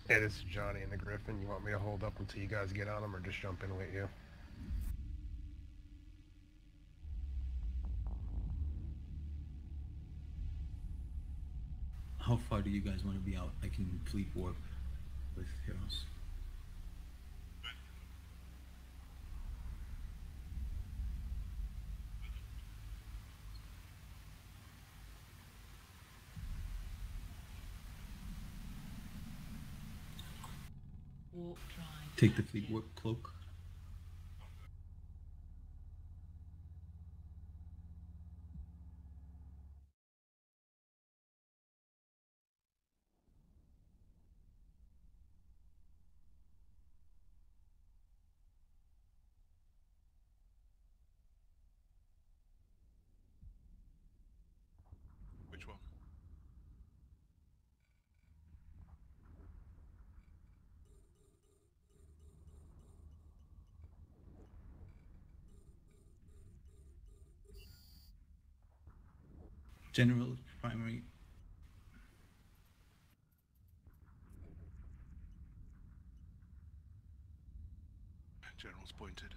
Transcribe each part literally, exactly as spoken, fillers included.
Hey, this is Johnny and the Griffin. You want me to hold up until you guys get on them or just jump in with you? How far do you guys want to be out? I can fleet warp with heroes. Warp drive Take the fleet active. warp cloak. Which one? General primary. General's pointed.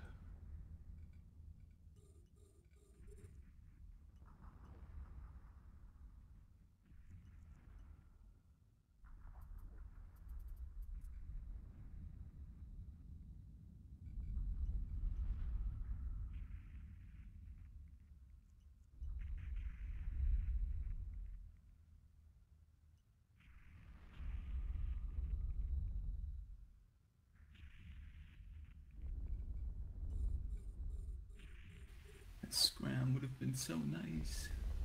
That scram would have been so nice.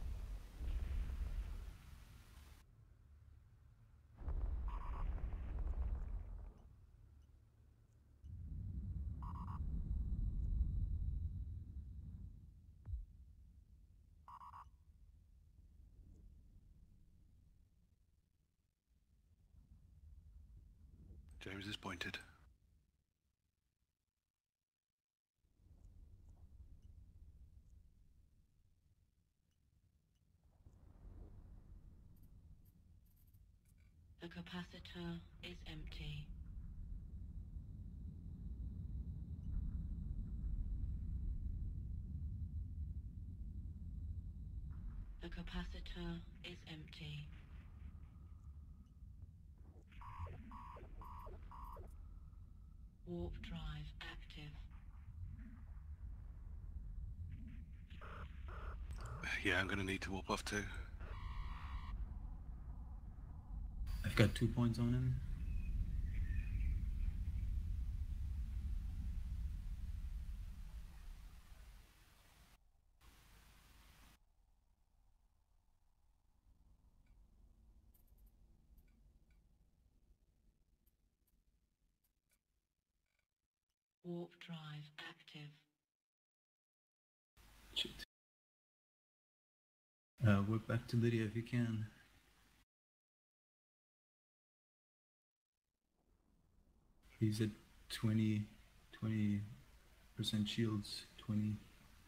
James is pointed. The capacitor is empty. The capacitor is empty. Warp drive active. Yeah, I'm going to need to warp off too. I've got two points on him. Warp drive active. Shit. Uh, warp back to Lydia if you can. He's at twenty, twenty percent shields. twenty.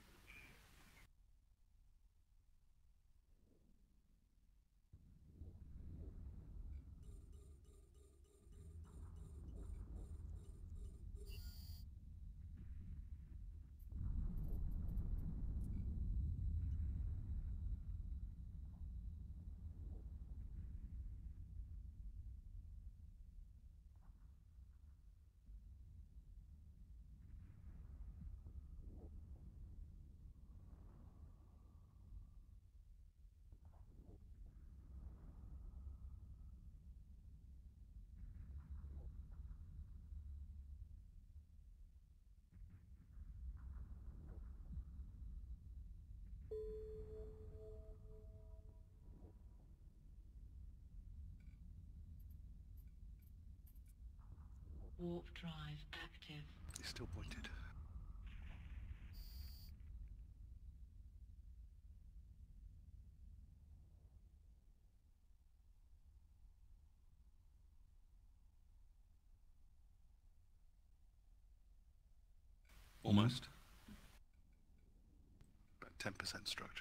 Warp drive active. He's still pointed. Almost. About ten percent structure.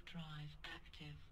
drive active.